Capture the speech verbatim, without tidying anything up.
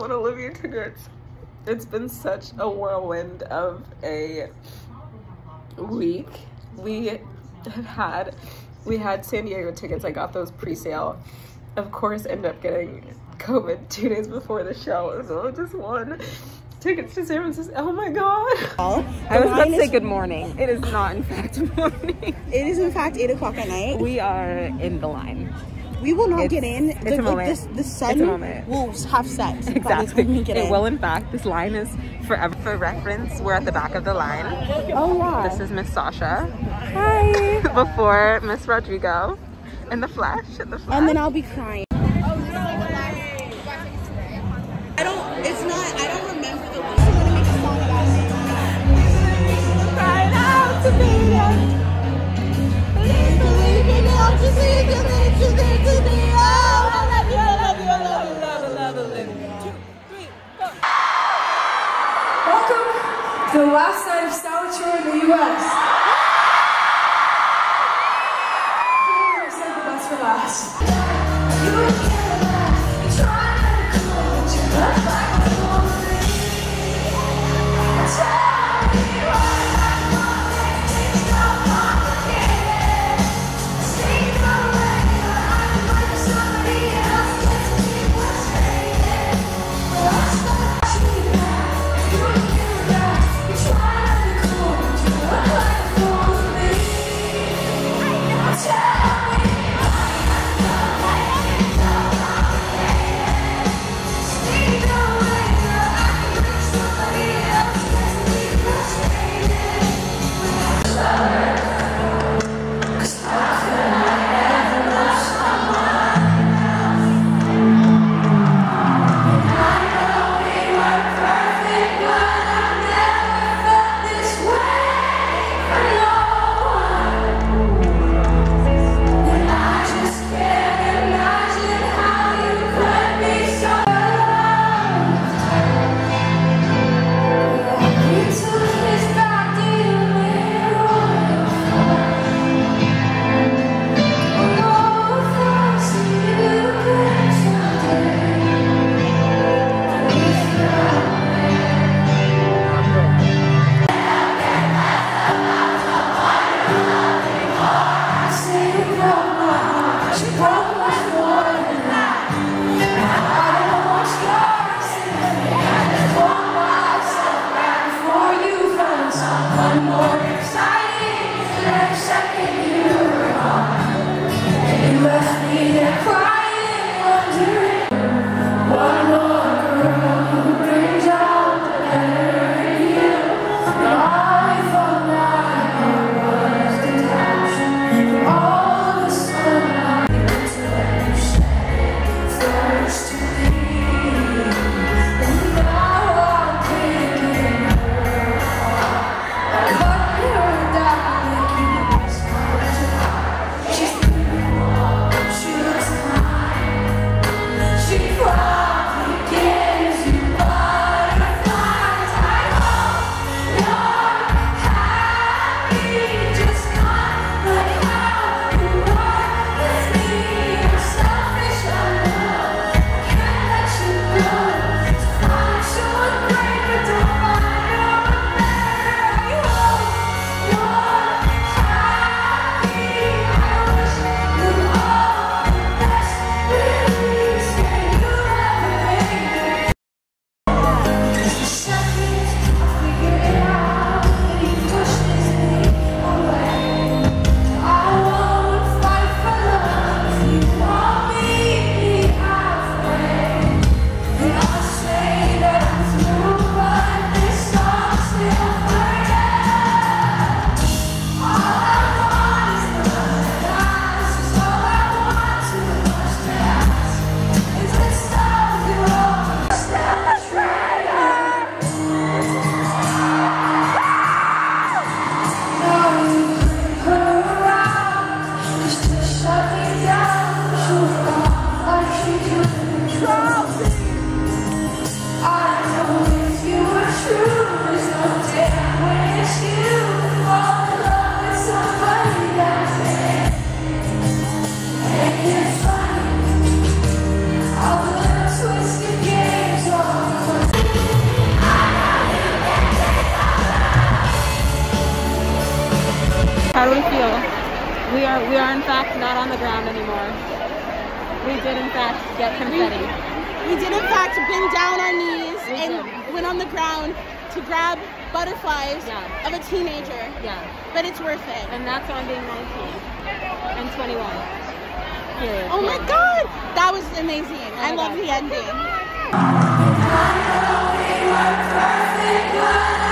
want Olivia tickets. It's been such a whirlwind of a week. We have had, we had San Diego tickets. I got those pre-sale. Of course, ended up getting COVID two days before the show, so I just won tickets to San Francisco. Oh my god. I was about to say good morning. It is not in fact morning. It is in fact eight o'clock at night. We are in the line. We will not it's, get in. It's the, a moment. Like, this, the sun will have set. Exactly. We get it in. will in fact. This line is forever. For reference, we're at the back of the line. Oh yeah. This is Miss Sasha. Hi. Before Miss Rodrigo. In the flesh. In the flesh. And then I'll be crying. I don't, it's not, I don't remember the lyrics. I'm gonna make a song about it. Crying out to me. Please believe me, I'll just leave you, leave you, leave you, leave you. Oh, I love you, I love you, I love you, I love you, I love you. Two, three, go. Welcome to the last night of Sour Tour in the U S Save the best for last. Try to be cool, but you look like How do we feel? We are we are in fact not on the ground anymore. We did in fact get confetti. We, we did in fact bend down our knees We and did. went on the ground to grab butterflies Yeah. of a teenager. Yeah. But it's worth it. And that's on being nineteen and twenty-one. Period. Oh my god! That was amazing. I my love God. the ending. I know we were perfect, but